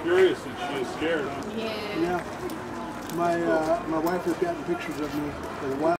furious and she is scared. Yeah. Yeah. My wife has gotten pictures of me for a while.